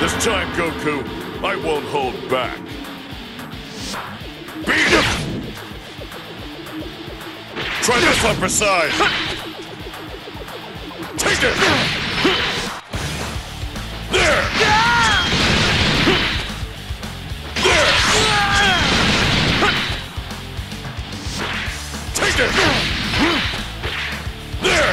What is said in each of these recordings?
This time, Goku, I won't hold back. Beat it! Try this upper side. Take it! There! There! Take it! There!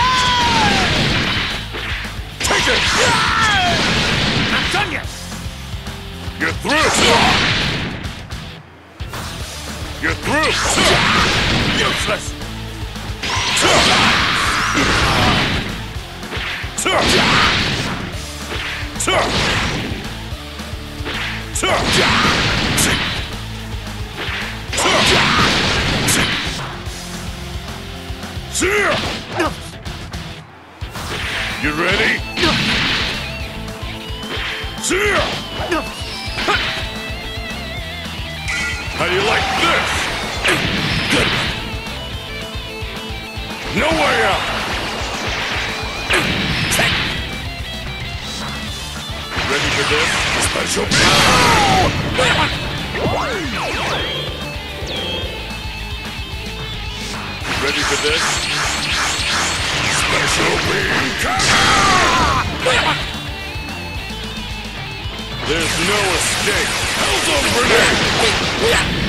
Take it! Not done yet! Get through! Get through! Useless! You ready? How do you like this? Good. No way out. Ready for this? Special beam! Ready for this? Special beam! There's no escape. Hell's over there!